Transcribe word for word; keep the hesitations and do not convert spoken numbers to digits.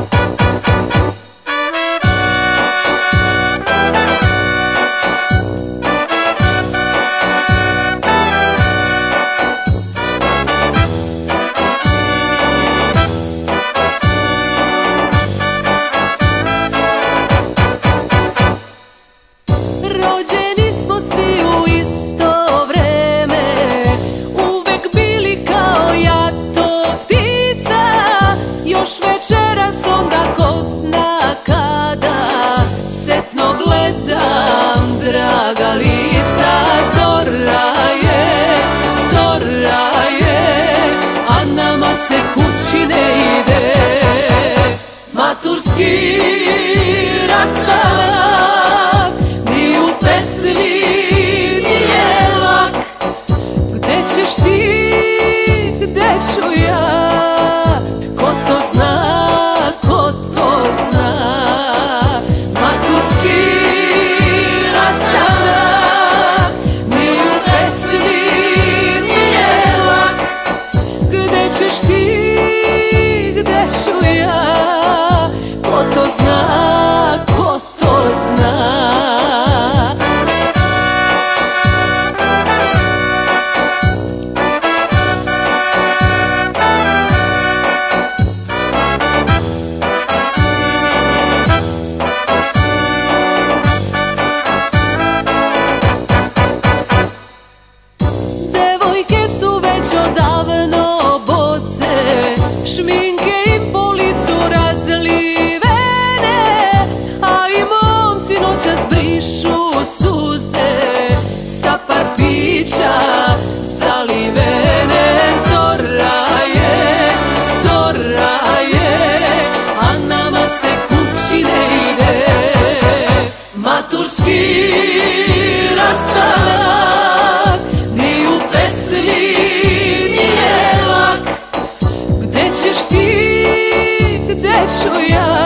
Rođeni smo svi u isto vreme, uvek bili kao jato ptica. Još večeras onda ko zna kada setno gledam draga lica. Zora je, zora je, a nama se kući ne ide. Maturski rastanak ni u pesmi nije lak. Gde ćeš ti, gde ću ja, ko to zna, ko to zna. Maturski rastanak ni u pesmi nije lak. Gde ćeš ti, gde ću ja, ko to zna, ko to zna. Devojke su već odavno bose, šminke im po licu razlivene, a i momci noćas brišu suze sa par pića zalivene. Zora je, zora je, a nama se kući ne ide. Maturski rastanak ni u pesmi nije lak. Gde ćeš ti, gde ću ja,